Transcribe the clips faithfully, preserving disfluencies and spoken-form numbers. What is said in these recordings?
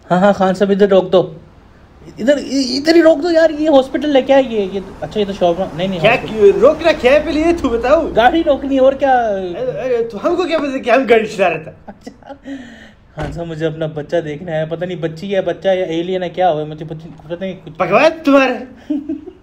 हाँ हाँ खान साहब इधर रोक दो, इधर इधर ही रोक दो यार, ये हॉस्पिटल है क्या ये ये अच्छा ये तो शॉप नहीं नहीं क्या क्यों रोक रखा है पहले ये तू बताओ। गाड़ी रोकनी और क्या। अरे तो हमको क्या पता कि हम गाड़ी चला रहे थे। अच्छा हाँ साहब मुझे अपना बच्चा देखना है, पता नहीं बच्ची है बच्चा या एलियन है क्या हुआ मुझे पता नहीं कुछ। पकवान तुम्हारे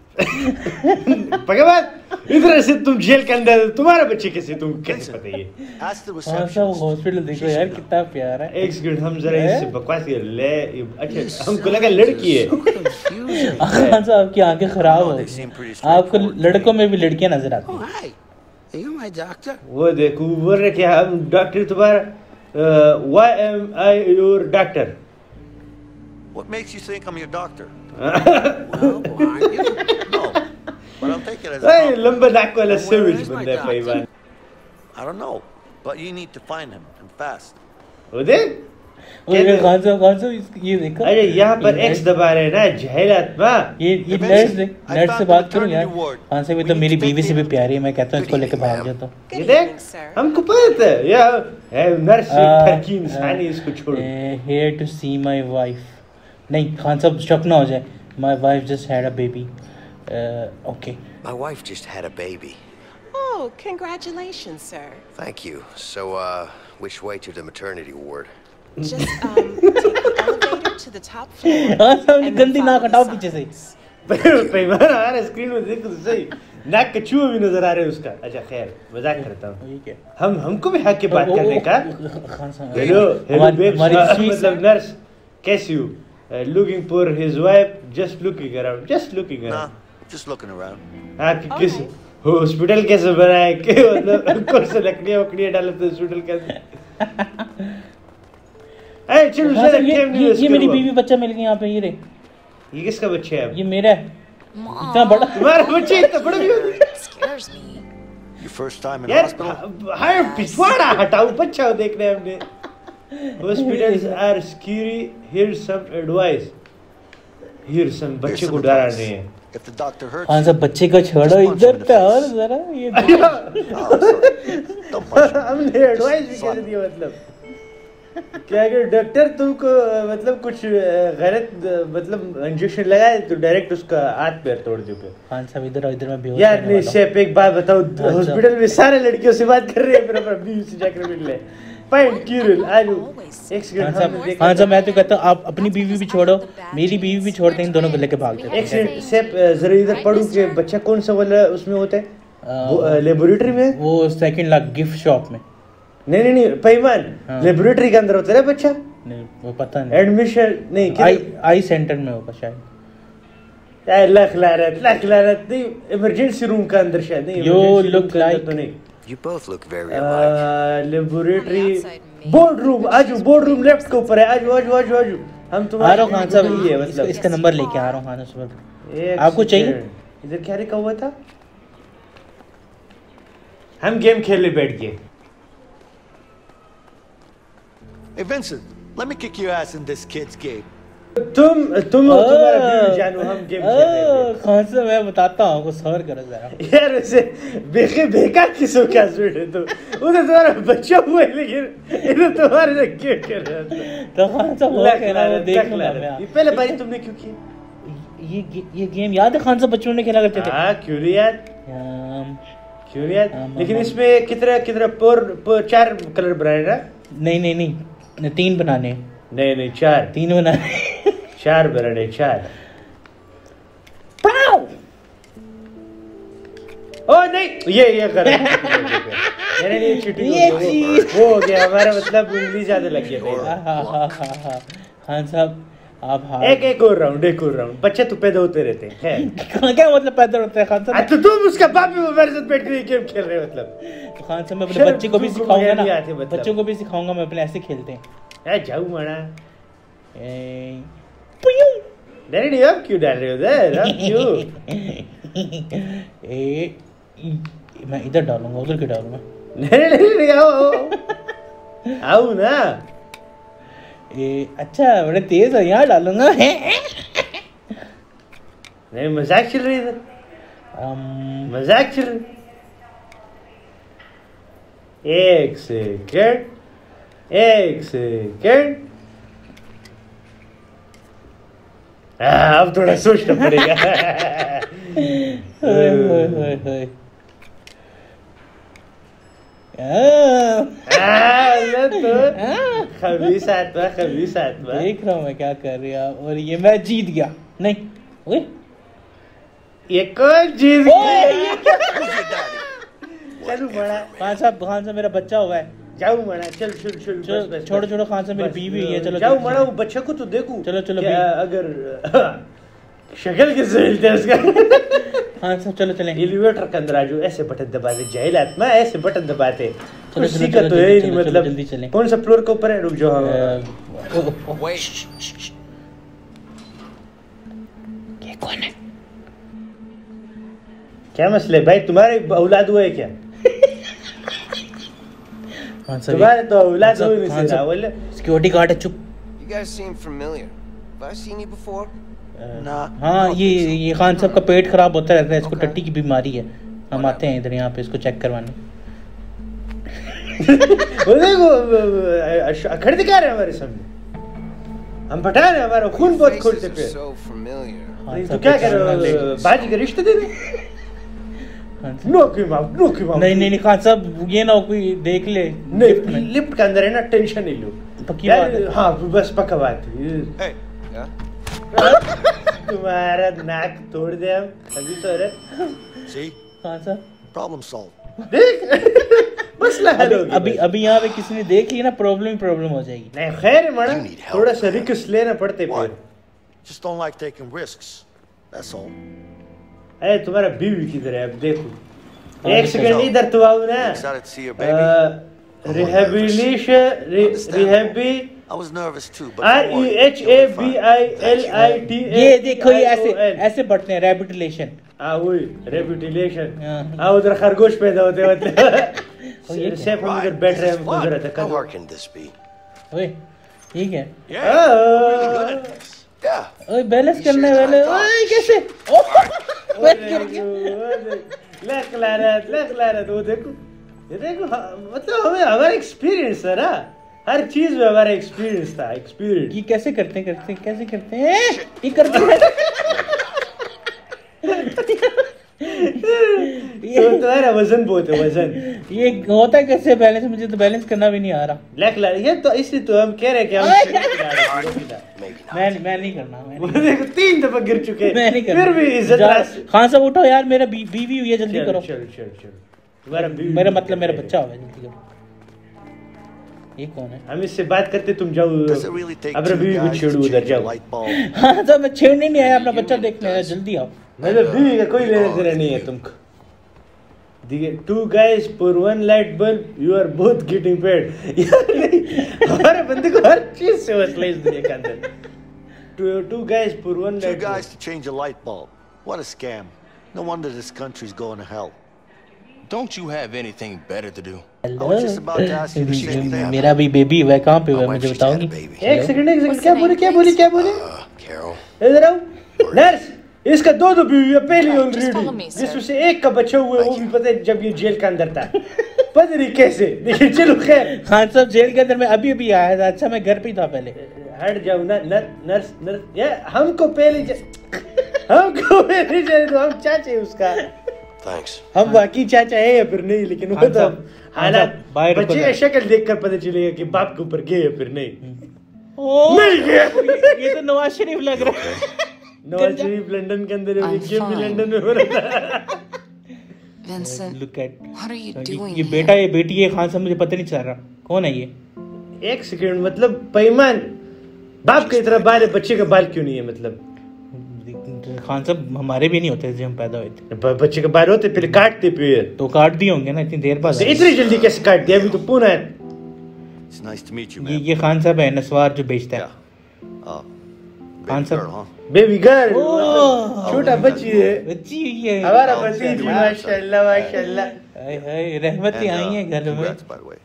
पकवान इधर से तुम जेल के अंदर तुम्हारा बच्चे कैसे तुम कैसे पता ये। हाँ साहब हॉस्पिटल देखो यार कितना प्यार है। एक सेकंड हम जरा इससे बकवास कर ले। अच्छा हमको लगा लड़की है। हाँ साहब आपकी आंखें खराब हो गई, आपको लड़कों में भी लड़कियां नजर आती हैं। वो देखो बोल रहे क्या हम डॉक्टर तुम्हारा why am I your doctor. What makes you think I'm your doctor? Well, aren't you? No, but I'll take it as a compliment. लंबा नाक वाला सेविज बंदा है भाईवान। I don't know, but you need to find him and fast. वो देख ये खान साहब खान साहब ये देखो। अरे यहाँ पर एक्स दबा रहे ना जहल आत्मा। ये ये नर्स नर्स से बात करूँ यार। खान साहब ये तो मेरी बीवी से भी प्यारी है, मैं कहता हूँ इसको लेके भाग जाता हूँ। ये देख हमको पता है यार नर्स ठरकी इंसान है इसको छोड़। Here to see my wife। नहीं खान साहब शक ना हो जाए। My wife just had a baby। Okay। My wife just had a baby। Oh, congratulations, sir। Thank you। So, uh, which way to the maternity ward? Just um, take the elevator to the top floor। हाँ साहब गंदी नाक हटाओ पीछे से। पैमान आ रहा है screen में देख तो सही नाक के चूहे भी नजर आ रहे हैं उसका। अच्छा खैर मजाक करता हूँ। हम हमको भी हक के बात करने का। हेलो हेलो बेब मतलब नर्स कैसी हो? Uh, looking for his wife, just looking around, just looking around. Nah, just looking around. हाँ कि किस हॉस्पिटल कैसे बना है कि मतलब कौन से लकड़ियाँ वकड़ियाँ डाले थे हॉस्पिटल के अंदर। अरे चलो चलो ये ये, ये मेरी बीवी बच्चा मिल गया यहाँ पे। ये रे ये किसका बच्चा है? ये मेरा है। इतना बड़ा तुम्हारा बच्चा इतना बड़ा भी scares me। Your first time in यार hospital? हाय पिछवाड़ा हटाओ बच्चा देखने हमने। Hospitals are scary. Here's some advice. Here's some बच्चे को डराने हैं। If the doctor hurts हाँ सब बच्चे को छोड़ो इधर पे और जरा ये। हमने एडवाइस भी कैसे दिया मतलब क्या अगर डॉक्टर तुमको मतलब कुछ गलत मतलब इंजेक्शन लगाए तो डायरेक्ट उसका हाथ पैर तोड़ दो। खान साहब इधर इधर में बेहोश यार नहीं शेफ एक बात बताओ हॉस्पिटल में सारे लड़कियों से बात कर रहे हैं फिर अपना बीवी से जाकर मिल ले। फाइन क्यूरल आलू एक सेकंड हाँ साहब मैं तो कहता हूँ आप अपनी बीवी भी छोड़ो मेरी बीवी भी छोड़ते हैं, इन दोनों को लेके भागते हैं। एक सेकंड शेफ जरा इधर पढ़ूं कि बच्चा कौन सा वाला उसमें होता है लेबोरेटरी में? वो सेकंड लाख गिफ्ट शॉप में। नहीं नहीं नहीं पैमान लेबोरेटरी के अंदर होता है बच्चा? नहीं वो पता नहीं। एडमिशन नहीं आई आई सेंटर में होगा शायद। यार लख लानत लख लानत नहीं इमरजेंसी रूम का अंदर शायद नहीं। यू लुक लाइक तो नहीं You both look very alike। Laboratory board room आजू बोर्ड रूम लेफ्ट के ऊपर है आजू आजू आजू आजू हम तुम्हारे खान साहब ये मतलब इसका नंबर लेके आ रहा हूँ खान साहब आपको चाहिए? इधर क्या लिखा हुआ था? हम गेम खेलने बैठ गए। Hey Vincent, let me kick your ass in this kid's game। तुम तुम तुम्हारा बीवी जानू हम गेम खेल रहे हैं। कौन सा मैं बताता हूँ आपको सबर करो जरा। यार वैसे बेखे बेकार किसो क्या स्वीट है तो उधर तुम्हारा बच्चा हुआ है लेकिन इधर तुम्हारे से गेम खेल रहा था तो कौन सा वो खेला वो देख लो मैं। ये पहले बारी तुमने क्यों की? ये ये गेम याद है खान साहब बच्चों ने खेला करते थे? हाँ क्यों नहीं याद क्यों नहीं याद लेकिन इसमें कितना कितना पर चार कलर बनाए ना? नहीं नहीं नहीं तीन बनाने। नहीं नहीं चार तीन बनाने चार बनाने चार। ओ नहीं ये ये कर मैंने नहीं चीटिंग वो हो गया हमारा मतलब उंगली ज्यादा लग गया। खान साहब आप हाँ एक एक और राउंड एक और राउंड बच्चे तो पैदा होते रहते हैं। क्या मतलब पैदा होते हैं खान साहब? तो तुम उसका बाप भी मेरे साथ बैठ के गेम खेल रहे हो मतलब। तो खान साहब मैं अपने बच्चे को भी सिखाऊंगा ना बच्चों को भी सिखाऊंगा मैं अपने ऐसे खेलते हैं। यार जाऊ माना नहीं नहीं अब क्यों डाल रहे हो उधर अब क्यों? ए मैं इधर डालूंगा उधर क्यों डालूंगा? नहीं नहीं नहीं आओ आओ ना। ए अच्छा बड़े तेज है यहाँ डालूंगा। नहीं मजाक चल रही इधर मजाक चल रही। एक सेकंड एक सेकंड अब थोड़ा सोचना पड़ेगा। खबीस आत्मा, खबीस आत्मा। देख रहा हूँ मैं क्या कर रही है, और ये मैं जीत गया। नहीं ओए ये कौन जीत गया? चलो बड़ा खान साहब, खान साहब मेरा बच्चा हुआ है। जाओ मना, चल चल चल चलो छोड़ो छोड़ो, खान साहब मेरी बीवी है। चलो जाओ मना, वो बच्चे को तो देखूं। चलो चलो अगर शक्ल किससे मिलते हैं उसका। हाँ सब चलो चलें। एलिवेटर के अंदर आजो, ऐसे बटन दबाते, जाहिल आत्मा ऐसे बटन दबाते। चलो कुछ सीखा तो है नहीं, मतलब जल्दी चलें। कौन सा फ्लोर के ऊपर है? रुक जाओ। ये कौन है? क्या मसला है भाई, तुम्हारे औलाद हुआ है क्या? तुम्हारे तो औलाद हुए नहीं सर। बोले सिक्योरिटी गार्ड है, चुप। You guys seem familiar. Have I seen you before? Nah. हाँ ये ये खान साहब का पेट खराब होता रहता है, इसको टट्टी की बीमारी है। हम आते हैं इधर यहाँ पे इसको चेक करवाने। वो देखो अखड़ दिखा रहे हैं हमारे सामने, हम बता रहे हैं हमारा खून बहुत खोलते पे। So familiar. तो क्या कर रहे हो, बाजी का रिश्ता दे रहे? नो की माफ, नो की माफ। नहीं नहीं नहीं खान साहब, ये ना कोई देख ले। नहीं लिफ्ट के अंदर है ना, टेंशन नहीं लो। पक्की बात है। हाँ बस पक्का बात है। Hey. Yeah. तुम्हारा नाक तोड़ दे हम अभी तो। अरे See? खान साहब Problem solved. देख मसला हल हो गया। अभी अभी यहाँ पे किसी ने देख ली ना, प्रॉब्लम ही प्रॉब्लम हो जाएगी। नहीं खैर मना, थोड़ा सा रिस्क लेना पड़ते What? फिर। Just don't like taking risks. That's all. अरे तुम्हारा बीवी किधर है अब देखो। एक सेकंड इधर तो आओ ना। Excited to see your baby? Rehabilitation, rehab I was nervous too, but R don't E worry. H A B I L I T A. ये देखो ये ऐसे ऐसे बढ़ते हैं, रेबिटेलेशन। हाँ वही रेबिटेलेशन। हाँ। हाँ उधर खरगोश पैदा होते मतलब। सेफ हम इधर बैठ रहे हैं, हमको जरूरत है। How hard can this be? ओए ठीक है। Yeah. we're really good at this. Yeah. ओए बैलेंस करने वाले, ओए कैसे? मैं गिर गया। लख लानत, लख लानत। वो देखो, ये देखो, मतलब हमें हमारा एक्सपीरियंस है ना, हर चीज में हमारा एक्सपीरियंस था। एक्सपीरियंस ये कैसे करते हैं करते हैं कैसे करते हैं? ये करते हैं। तो तुम्हारा वजन बहुत है, वजन। ये होता है कैसे बैलेंस? मुझे तो बैलेंस करना भी नहीं आ रहा। लख ला ये तो, इसलिए तो हम कह रहे हैं कि हम मैं मैं नहीं करना। मैं देखो तीन दफा गिर चुके मैं नहीं करना। फिर भी इज्जत रास। खान साहब उठो यार, मेरा बी, बीवी हुई है, जल्दी करो। चलो चलो चलो, तुम्हारा बीवी, मेरा मतलब मेरा बच्चा हुआ है, जल्दी करो। ये कौन है? हम इससे बात करते, तुम जाओ Does it really take अब two बीवी को guys छेड़ो, to उधर change a जाओ। light bulb? हाँ साहब मैं छेड़ने नहीं आया, अपना बच्चा देखने आया, जल्दी आओ। मतलब बीवी का कोई लेना देना नहीं है तुमको। Two guys for one light bulb, you are both getting paid. हमारे बंदे को हर चीज से मसला इस दुनिया के अंदर। Two two guys for one Two light guys to change a light bulb. What a scam. No wonder this country's going to hell. Don't you have anything better to do? I was just about to ask you the same thing. मेरा भी baby हुआ है, कहाँ पे हुआ My है wife मुझे just had a बताओगी? baby. एक सेकंड एक सेकंड, क्या बोले क्या बोले क्या बोले? Uh, Carol. इधर आओ नर्स, इसका दो दो बीवी है पहले Just follow already, me, sir. जिसमें से एक का बच्चा हुआ है, वो भी पता है जब ये जेल के अंदर था। पता नहीं कैसे, लेकिन चलो खैर। खान साहब जेल के अंदर में अभी अभी आया था। अच्छा मैं घर पे ही था पहले। हट जाओ ना नर, नर्स नर्स ये हमको पहले ज... हमको पहले जाने दो, हम चाचा है उसका। Thanks. हम वाकई चाचा है या फिर नहीं, लेकिन वो तो हालात बाहर बच्चे रुको की शक्ल देखकर पता चलेगा कि बाप के ऊपर गए या फिर नहीं। ओह, नहीं गया। ये तो नवाज शरीफ लग रहा है। नवाज शरीफ लंदन के अंदर है, I'm गेम भी fine. लंदन में हो रहा था। Vincent, Look at what are you ये, doing ये here? बेटा ये बेटी ये खान साहब मुझे पता नहीं चल रहा कौन है ये। एक सेकंड, मतलब पैमान बाप की तरह बाल है, बच्चे का बाल क्यों नहीं है? मतलब खान साहब हमारे भी नहीं होते जब हम पैदा हुए थे, ब- बच्चे के बाल होते पहले काटते फिर। तो काट दिए होंगे ना इतनी देर बाद। तो इतनी जल्दी कैसे काट दिया? अभी तो पूना है। It's nice to meet you, ये man. ये खान साहब है नस्वार जो बेचता है। Yeah. Uh, खान baby साहब girl, huh? Baby girl, oh, छोटा बच्ची है बच्ची हुई है। हमारा Oh, बच्ची। yeah. माशाल्लाह माशाल्लाह। हाय हाय रहमतें And, आई हैं uh, घर में। congrats, by the way.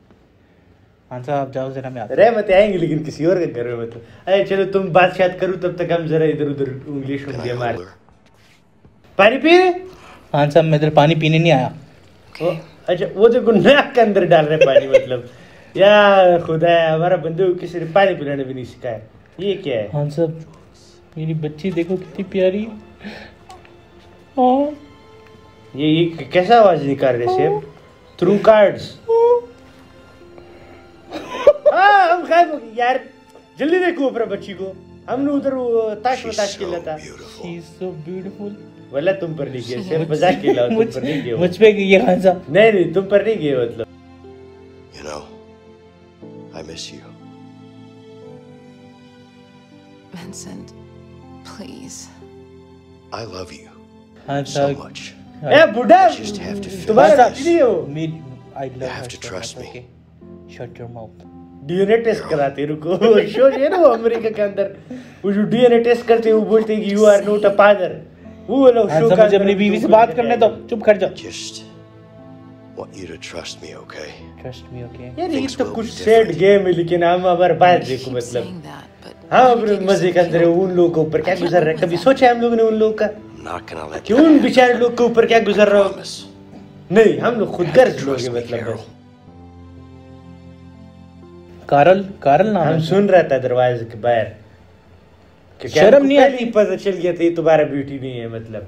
Khan साहब आप जाओ जरा, मैं आता रहमत आएंगे लेकिन किसी और के घर में। मतलब अरे चलो तुम बात शायद करो, तब तक हम जरा इधर उधर उंगली Can I उंगली hold मार। her? पानी पी रहे? खान साहब मैं इधर पानी पीने नहीं आया। ओ, अच्छा वो देखो नाक के अंदर डाल रहे पानी। मतलब यार खुदा, हमारा बंदे को किसी ने पानी पिलाने भी नहीं सिखाया। ये क्या है? खान साहब मेरी बच्ची देखो कितनी प्यारी है। हाँ ये ये कैसा आवाज निकाल रहे सेब? Through cards. हाँ हम खाए यार, जल्दी देखो ऊपर बच्ची को। हमने उधर वो ताश में ताश खेला था। She is so beautiful। वाला तुम पर नहीं गए, सेब मजाक खेला, तुम पर नहीं गए। मुझ पे ये खान साहब। नहीं नहीं तुम पर नहीं गए मतलब। You know, I miss you. Vincent, please. I love you हाँ so साहब। much. ए बुढ़ा, I just have to finish तुम्हारा this. नहीं हो। मेरी I love You have her to so trust much, me. okay? Shut your mouth। DNA test कराते रुको। Show है ना वो अमेरिका के अंदर, वो जो डीएनए टेस्ट करते हैं वो बोलते हैं कि you are not a father. वो लोग शो का मुझे अपनी बीवी से बात करने दो, चुप कर जाओ। Just want you to trust me, okay? Trust me, okay? यार ये तो कुछ सैड गेम है, लेकिन हम हमारे बात You देखो keep मतलब saying that, but हाँ how do अपने you get मजे के अंदर yourself उन लोगों के ऊपर क्या गुजर रहा है, कभी सोचा है हम लोगों ने उन लोगों का I'm not gonna let कि that उन बेचारे लोग के ऊपर क्या गुजर रहा हो? promise. नहीं, हम लोग खुद गर्ज लोग Trust हैं me, मतलब Carol. बस। कारल कारल नाम हम है। सुन रहा था दरवाजे के बाहर कि क्या शर्म हमको नहीं पहले आती? ही पता चल गया था ये तुम्हारा ब्यूटी नहीं है मतलब।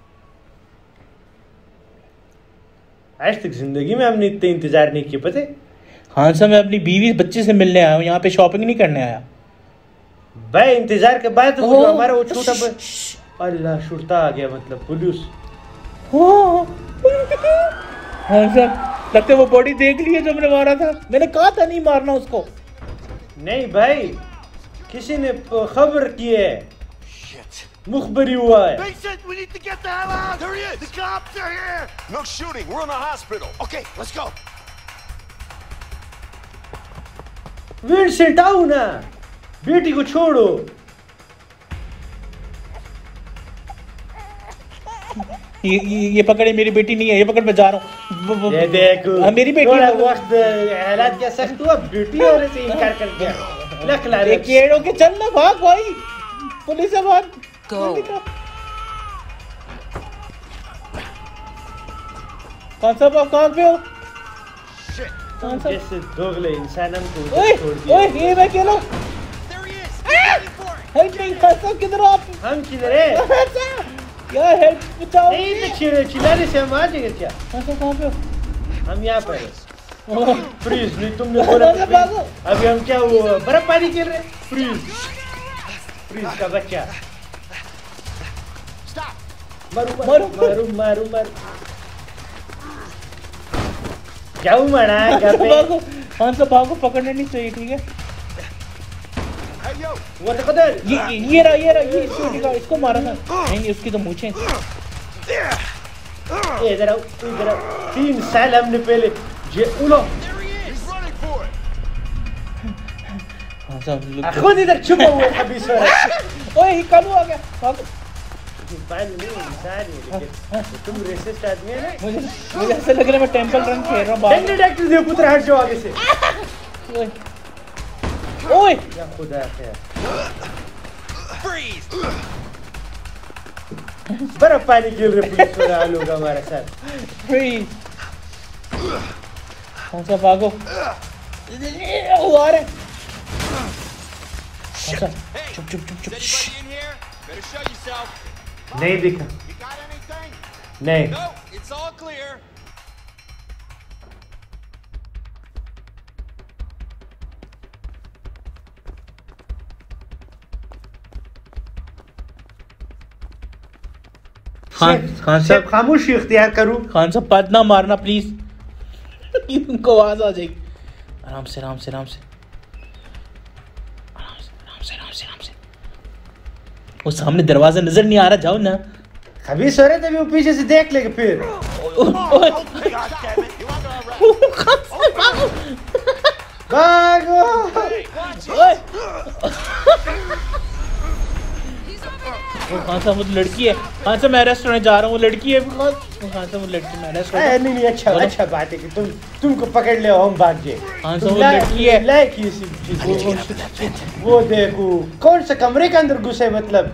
आज तक जिंदगी में हमने इतना इंतजार नहीं किया, पता है? हाँ सर, मैं अपनी बीवी बच्चे से मिलने आया हूँ, यहाँ पे शॉपिंग नहीं करने आया। भाई इंतजार के बाद तो वो ओह, जो हमारा वो छोटा ब... अल्लाह शुरता आ गया मतलब पुलिस। हाँ सर, लगता है वो बॉडी देख ली है जो मैंने मारा था। मैंने कहा था नहीं मारना उसको। नहीं भाई, किसी ने खबर की है, Shit. मुखबरी हुआ है। Vincent, we need to get the hell out! There he is! The cops are here! No shooting. We're in the hospital. Okay, let's go. Vincent आओ ना, बेटी को छोड़ो। ये ये, ये पकड़े, मेरी बेटी नहीं है, ये पकड़, मैं जा रहा हूँ। ये देखो, हाँ, मेरी बेटी थोड़ा है। वक्त हालात क्या सख्त हुआ, बेटी होने से इनकार कर दिया। लख ला ये केड़ों के चल ना, भाग भाई, पुलिस है भाग। Go. कौन सा आप कहाँ पे हो? Shit. कौन सा? जैसे दोगले इंसान हमको ओए उधर छोड़ दिया। ओए, ये मैं अकेला। There he is! He's waiting for it! Help नहीं, कौन सा, किधर हो आप? हम किधर है? यार हेल्प बचाओ। नहीं तो चिल्ला चिल्लाने से हम आ जाएंगे क्या? कौन सा, कहाँ पे हो? हम यहाँ पर हैं। ओह, फ्रीज नहीं, तुमने बोला भागो, फ्रीज। भागो। अभी हम क्या वो बर्फ पानी खेल रहे हैं? फ्रीज फ्रीज का बच्चा। Stop! मारू मारू। मारू मारू मारू जाऊ मना घर पे। भागो, कौन सा, भागो, पकड़ने नहीं चाहिए, ठीक है? Hey, yo! वो तो पता है ये ये ये रहा, ये रहा, ये इसको निकाल, इसको मारा था। नहीं नहीं, उसकी तो मूछें। ये इधर आओ, इधर आओ। तीन साल हमने पहले जे उलो There he is! He's running for it! हाँ सब लोग। खुद इधर छुपा हुआ है अभी सर। ओए ये कालू आ गया, भागो। इंसान नहीं, इंसान है लेकिन तुम रेसिस्ट आदमी है ना। मुझे मुझे ऐसा लग रहा है मैं टेंपल रन खेल रहा हूँ बाहर। डंडे डॉक्टर दे पुत्र हट जाओ आगे से। ओए ओए, या खुदा है। Freeze! बर्फ पानी खेल रहे पुलिस वाले लोग हमारे साथ। फ्री। कौन सा, भागो। वो आ रहे। कौन सा? Hey! चुप चुप चुप चुप। Is anybody in here? Better show yourself. नहीं दिखा, You got anything? नहीं। No, it's all clear. Khan Khan सिर्फ साहब, खामोशी इख्तियार करूं। खान साहब पद ना मारना प्लीज। उनको आवाज आ जाएगी। आराम से आराम से आराम से आराम से आराम से आराम से आराम से। वो सामने दरवाजा नजर नहीं आ रहा, जाओ ना। अभी सो रहे थे, वो पीछे से देख लेंगे फिर। ओए, God damn it! You under arrest. Khan साहब, भागो। भागो। Hey, watch it! ओए, वो खान साहब, वो तो लड़की है। खान साहब मैं रेस्टोरेंट जा रहा हूँ, वो लड़की है। खान खान साहब वो लड़की, मैं ए, रेस्टोरेंट। नहीं नहीं, अच्छा अच्छा बात है कि तुम तुमको पकड़ ले हम भाग जाए। हाँ, तुम तो वो लायक- लड़की है। लायक ही इसी चीज़ को। वो देखो कौन सा कमरे के अंदर घुसे मतलब।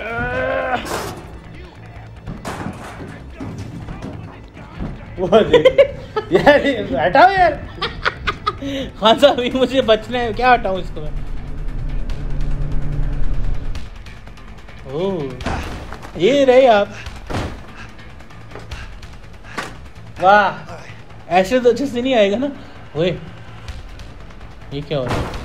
वो देखो यार, हटाओ यार। खान साहब अभी मुझे बचना है, क्या हटाऊं इसको मैं? ओह ये रहे आप। वाह ऐसे तो अच्छे से नहीं आएगा ना। ओए ये क्या हो रहा है?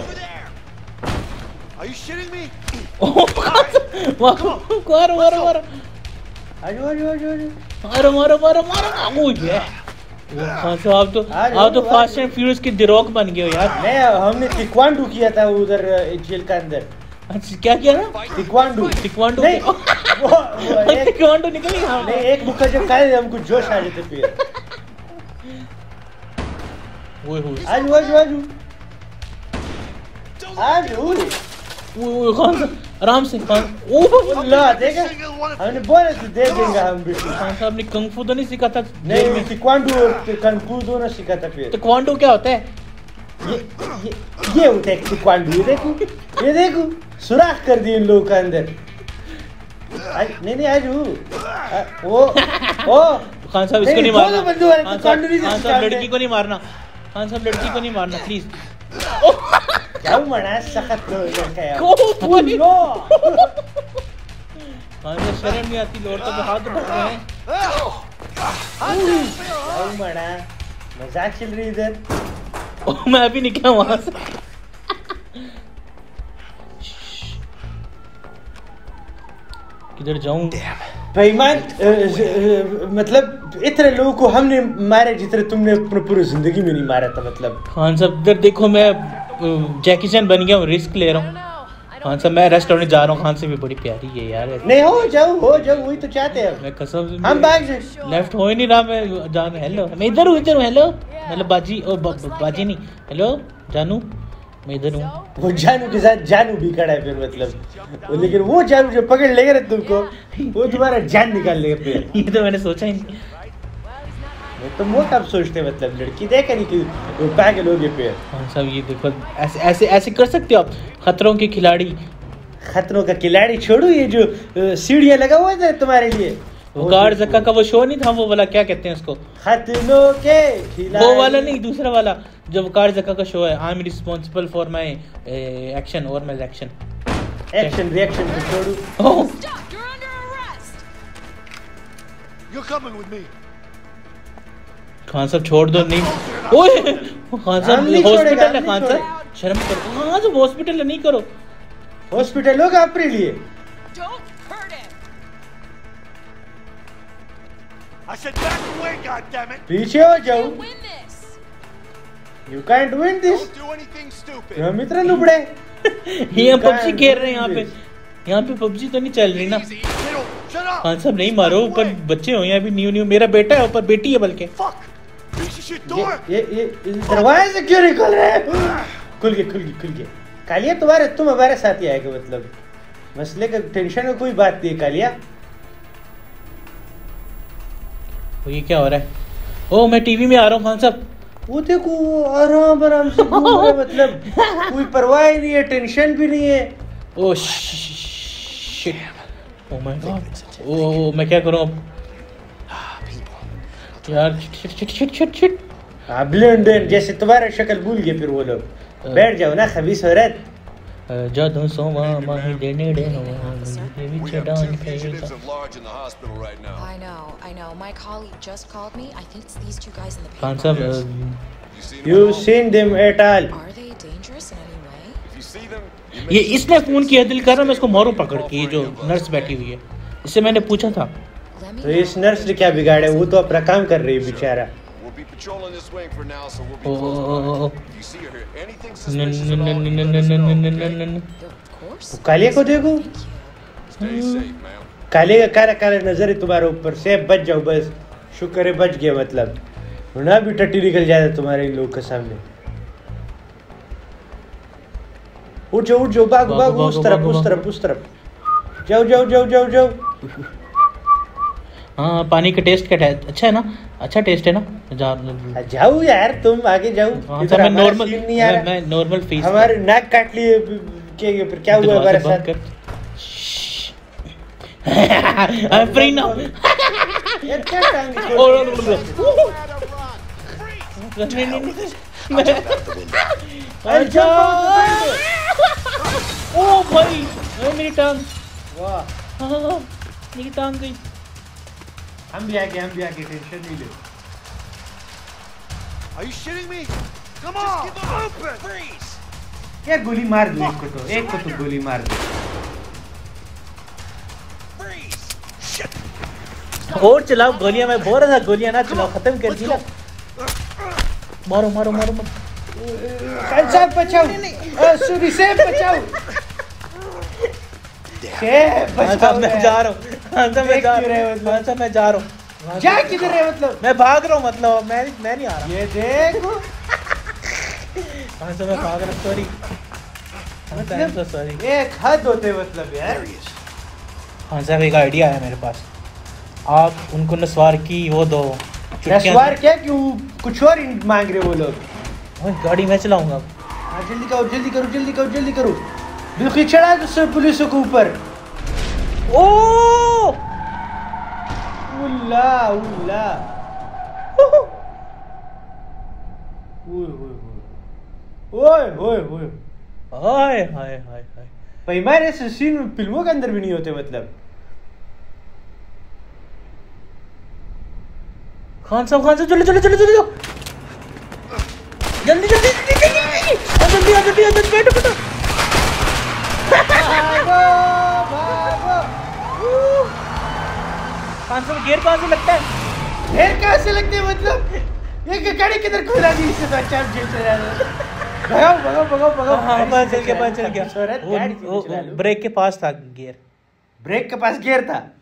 Are you shitting me? मारो मारो मारो मारो आजो आजो आजो आजो मारो मारो मारो मारो। ओह ये खान साहब आप तो आप तो फास्ट एंड फ्यूरियस के दिरोक बन गए हो यार। नहीं हमने तिक्वांडू किया था उधर जेल के अंदर। अच्छा क्या किया ना? तिक्वांडू तिक्वांडू नहीं वो, वो एक तिक्वांडू निकली हाँ नहीं एक मुक्का जब खाए हमको जोश आ जाते फिर। ओए ओए आजो आजो आजो आजो ओए खान साहब आराम से खान। ओह अल्लाह देखा हमने बोला तो दे देंगे हम भी। खान साहब ने कंग फू तो नहीं सीखा था? नहीं तिक्वांडू और कंग फू दोनों सीखा था फिर। तिक्वांडू क्या होता है? ये ये ये होता है तिक्वांडू। ये देखो ये देखो सुराख कर दिए इन लोगों के अंदर। नहीं नहीं आजू वो ओ खान साहब इसको नहीं मारना। खान साहब लड़की को नहीं मारना। खान साहब लड़की को नहीं मारना प्लीज। क्या मना सख्त लड़का है। को लो खान साहब शर्म नहीं आती लौटता तो हाथ उठा रहे हैं। क्या मना मजाक चल रही इधर। ओह मैं अभी निकला वहां से। किधर जाऊं? बेईमान मतलब इतने लोगों को हमने मारे जितने तुमने अपनी पूरी जिंदगी में नहीं मारा था। मतलब खान साहब इधर देखो मैं जैकी चैन बन गया हूँ रिस्क ले रहा हूँ। खान साहब मैं रेस्टोरेंट जा रहा हूँ। खान से भी बड़ी प्यारी है यार। नहीं हो जाओ हो जाओ वही तो चाहते हैं मैं कसम से हम भाग जाए। लेफ्ट हो ही नहीं रहा मैं जान। हेलो मैं इधर हूँ इधर हूँ। हेलो मतलब बाजी ओ ब, ब, बाजी नहीं हेलो जानू मैं इधर हूँ। वो जानू के साथ जानू भी खड़ा है फिर मतलब। लेकिन वो जानू जो पकड़ लेगा ना तुमको वो तुम्हारा जान निकाल लेगा फिर। ये तो मैंने सोचा ही नहीं। वो तो वो कब सोचते मतलब लड़की देखे नहीं कि वो पागल हो गए फिर। खान साहब ये देखो ऐसे ऐसे ऐसे कर सकते हो आप? खतरों के खिलाड़ी। खतरों का खिलाड़ी छोड़ो ये जो सीढ़ियाँ लगा हुआ था तुम्हारे लिए। वो गार्ड जक्का का वो शो नहीं था वो वाला क्या कहते हैं उसको? खतरों के खिलाड़ी। वो वाला नहीं दूसरा वाला जो गार्ड जक्का का शो है। I am responsible for my action और माय एक्शन। एक्शन रिएक्शन को छोड़ो। ओह Stop! You're under arrest! You're coming with me. Khan साहब छोड़ दो नहीं। ओए खान साहब हम नहीं हॉस्पिटल छोड़ेगा, है। हम खान नहीं साहब शर्म करो। हाँ तो हॉस्पिटल है नहीं करो। हॉस्पिटल होगा अपने लिए। Don't hurt him! I said back away, goddammit. पीछे हो जाओ। Win this! You can't win this. Don't do anything stupid. हम इतना लुबड़े। यहाँ पबजी खेल रहे हैं यहाँ पे। यहाँ पे पबजी तो नहीं चल रही ना। Little, shut up. खान साहब नहीं मारो ऊपर बच्चे हो यहाँ भी न्यू न्यू। मेरा बेटा है ऊपर बेटी है बल्कि। Fuck. Piece of shit ये door. ये ये दरवाजे से क्यों निकल रहे हैं? खुल गए खुल गए खुल गए। कालिया तुम्हारे तुम हमारे साथ ही आएगा मतलब मसले का टेंशन का कोई बात नहीं है कालिया। वो ये क्या हो रहा है? ओह मैं टीवी में आ रहा हूँ खान साहब। वो देखो वो आराम आराम से घूम रहे मतलब कोई परवाह ही नहीं है टेंशन भी नहीं है। Oh shit. Oh my god. Oh मैं क्या करूँ अब यार? Shit shit shit shit shit. हाँ ब्लेंडन जैसे तुम्हारा शक्ल भूल गए फिर वो लोग। बैठ जाओ ना खबीस औरत। जादू सोमा माही देने दे नो मुझे भी We have चढ़ान two करेगा। fugitives at large in the hospital right now. I know, I know. My colleague just called me. I think it's these two guys in the Khan paper. साहब You seen them You all? seen them at all? Are they dangerous in any way? If you see them, you ये make इसने sure phone they किया stay दिल कर रहा मैं इसको मारूं safe. पकड़ के। ये Call जो for any of us. Nurse बैठी हुई है इससे मैंने पूछा था। Let me तो इस know. नर्स ने क्या बिगाड़ा वो तो अपना काम कर रही है बेचारा। We'll be patrolling this wing for now, so we'll be Oh, close oh, oh, oh. by. If you see or hear anything न suspicious न at न all, न you न let us न know, न okay? न न। Of course. वो कालिया को देखो। Thank you. Stay safe, ma'am. काले का काला काला नजर है तुम्हारे ऊपर से बच जाओ बस। शुक्र है बच गया मतलब ना भी टट्टी निकल जाता तुम्हारे इन लोग के सामने। उठ जाओ उठ जाओ भागो भागो, भागो उस भागो, तरफ भागो, उस तरफ उस तरफ जाओ जाओ जाओ जाओ जाओ। हाँ पानी का टेस्ट क्या है? अच्छा है ना? अच्छा टेस्ट है ना? जा आ, जाओ यार तुम आगे जाओ। हाँ, इधर मैं हमारा नॉर्मल सीन नहीं आ मैं, रहा। मैं नॉर्मल फेस हमारे नाक काट लिए क्या फिर क्या हुआ हमारे साथ? I am free now. यार क्या टांग और नहीं नहीं नहीं अच्छा ओ भाई मेरी टांग वाह मेरी टांग गई। हम भी आगे हम भी आगे टेंशन नहीं ले। Are you shitting me? Come on! Just keep it open! Freeze! यार गोली मार दो एक को तो एक को तो गोली मार दो। Freeze! Shit! और चलाओ गोलियां, मैं बोल रहा था गोलियां ना चलाओ, खत्म कर दी ना। मारो मारो मारो मारो। खान साहब बचाओ, सूरी से बचाओ। खान साहब मैं जा रहा हूँ, खान साहब मैं जा रहा हूँ, खान साहब मैं जा रहा हूँ। जा किधर है मतलब? मैं भाग रहा हूँ मतलब, मैं मैं नहीं आ रहा। ये देखो खान साहब मैं भाग रहा हूँ, सॉरी मतलब सॉरी। एक हद होते मतलब यार। खान साहब एक आइडिया है मेरे पास, आप उनको नस्वार की वो दो। नस्वार क्या, क्यों कुछ और मांग रहे वो लोग? गाड़ी मैं चलाऊंगा। हाँ जल्दी करो जल्दी करो जल्दी करो जल्दी करो। बिल्कुल चढ़ा दो सब पुलिसों के ऊपर। ओ उल्ला उल्ला ओए ओए ओए हाय हाय हाय हाय। भाई हमारे ऐसे सीन फिल्मों के अंदर भी नहीं होते मतलब। खान साहब खान साहब चलो चलो चलो चलो जल्दी जल्दी जल्दी जल्दी जल्दी जल्दी बैठो बैठो। भागो भागो। खान साहब गियर कहाँ से लगता है? गियर कहाँ से लगते हैं मतलब? ये गाड़ी किधर खुला दी, इससे तो अच्छा जेल चला जाए। भगाओ भगाओ भगाओ भगाओ। हाँ पता चल गया पता चल गया। ब्रेक के पास था गियर। ब्रेक के पास गियर था।